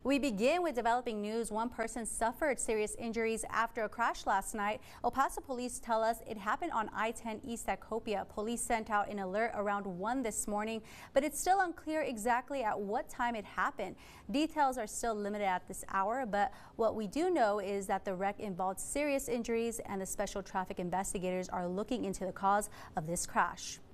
We begin with developing news. One person suffered serious injuries after a crash last night. El Paso police tell us it happened on I-10 east at Copia. Police sent out an alert around 1 this morning, but it's still unclear exactly at what time it happened. Details are still limited at this hour, but what we do know is that the wreck involved serious injuries and the special traffic investigators are looking into the cause of this crash.